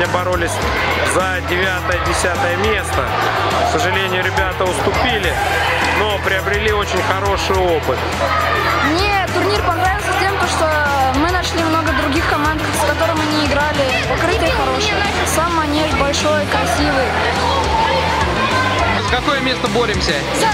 боролись за 9-10 место. К сожалению, ребята уступили, но приобрели очень хороший опыт. Мне турнир понравился тем, что мы нашли много других команд, с которыми не играли. Покрытие хорошее. Сам манеж большой, красивый. За какое место боремся?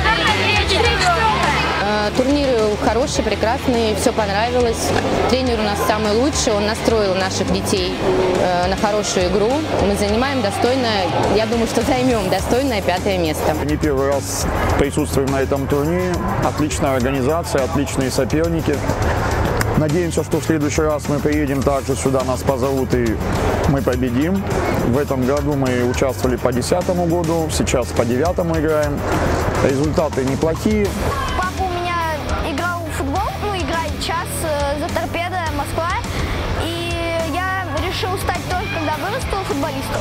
Турнир хороший, прекрасный, все понравилось. Тренер у нас самый лучший, он настроил наших детей на хорошую игру. Мы занимаем достойное, я думаю, что займем достойное 5-е место. Не первый раз присутствуем на этом турнире. Отличная организация, отличные соперники. Надеемся, что в следующий раз мы приедем также сюда, нас позовут и мы победим. В этом году мы участвовали по 2010 году, сейчас по 2009 играем. Результаты неплохие. Папа у меня играл в футбол, играет сейчас за Торпедо Москва. И я решил стать тоже, когда вырасту, футболистом.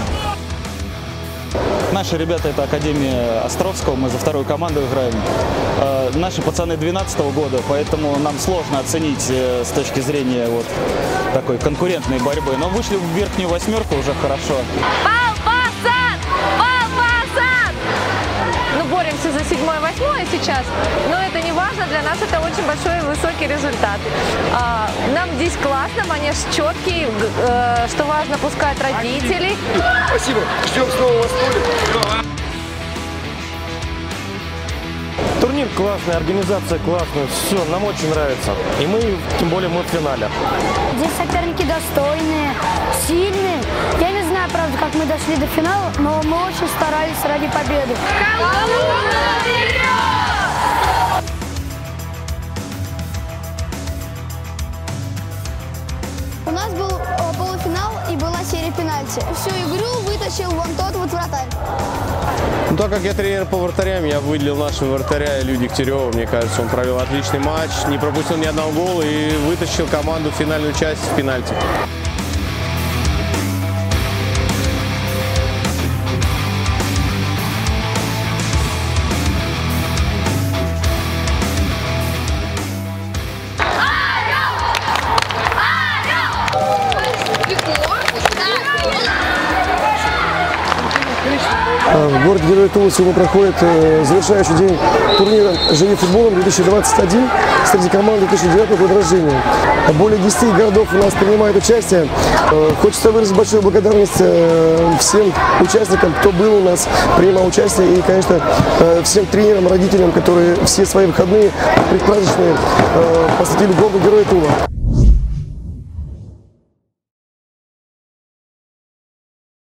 Наши ребята — это Академия Островского, мы за вторую команду играем. Наши пацаны 12-го года, поэтому нам сложно оценить с точки зрения такой конкурентной борьбы. Но вышли в верхнюю восьмерку, уже хорошо. Боремся за 7-8 сейчас, но это не важно, для нас это очень большой и высокий результат. Нам здесь классно, манеж четкий, что важно, пускают родителей. Спасибо, ждем снова вас в поле. Турнир классный, организация классная, все, нам очень нравится. И мы, тем более, мы в финале. Здесь соперники достойные, сильные. Я не знаю, правда, как мы дошли до финала, но мы очень старались ради победы. У нас был полуфинал и была серия пенальти. Всю игру вытащил вон тот вратарь. Так как я тренер по вратарям, я выделил нашего вратаря Илью Дегтярева. Мне кажется, он провел отличный матч, не пропустил ни одного гола и вытащил команду в финальную часть в пенальти. В городе Герои Тула сегодня проходит завершающий день турнира «Живи футболом 2021» среди команд 2009 года рождения. Более 10 городов у нас принимают участие. Хочется выразить большую благодарность всем участникам, кто был у нас, принимал участие, и, конечно, всем тренерам, родителям, которые все свои выходные предпраздничные посвятили городу Герои Тула.